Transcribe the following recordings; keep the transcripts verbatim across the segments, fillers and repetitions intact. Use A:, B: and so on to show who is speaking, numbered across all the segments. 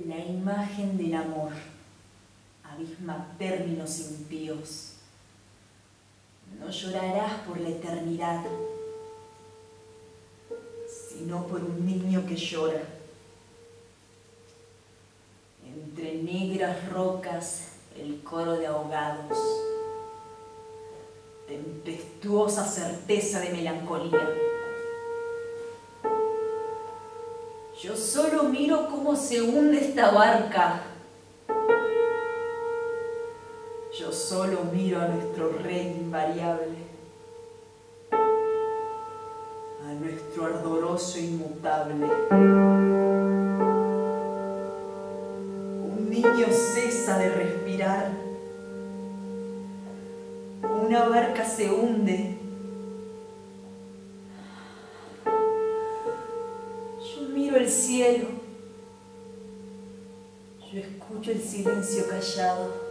A: La imagen del amor abisma términos impíos. No llorarás por la eternidad, sino por un niño que llora. Entre negras rocas, el coro de ahogados, tempestuosa certeza de melancolía. Yo solo miro cómo se hunde esta barca. Yo solo miro a nuestro rey invariable, a nuestro ardoroso inmutable. Un niño cesa de respirar. Una barca se hunde. Yo miro el cielo. Yo escucho el silencio callado.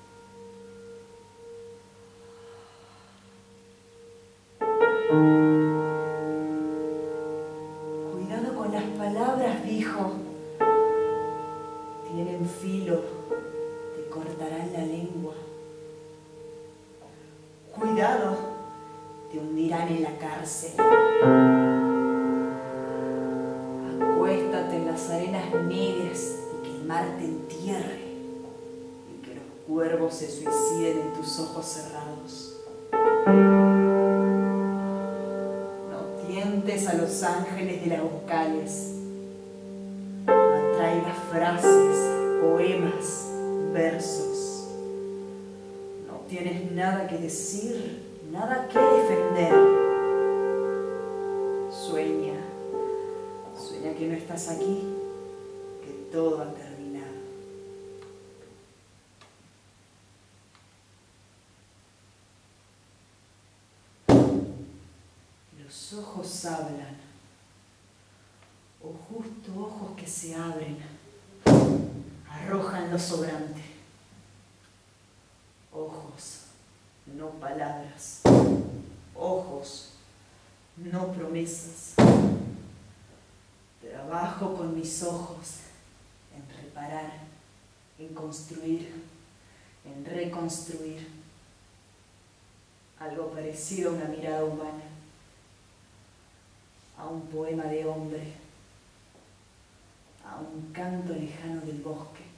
A: Cuidado con las palabras, hijo. Tienen filo, te cortarán la lengua. Cuidado, te hundirán en la cárcel. Acuéstate en las arenas negras y que el mar te entierre y que los cuervos se suiciden en tus ojos cerrados. No tientes a los ángeles de las vocales. No traigas frases, poemas, versos. No tienes nada que decir, nada que defender. Sueña, sueña que no estás aquí, que todo ha terminado. Los ojos hablan, o justo ojos que se abren, arrojan lo sobrante. Ojos, no palabras. Ojos, no promesas. Trabajo con mis ojos en reparar, en construir, en reconstruir. Algo parecido a una mirada humana, a un poema de hombre, a un canto lejano del bosque.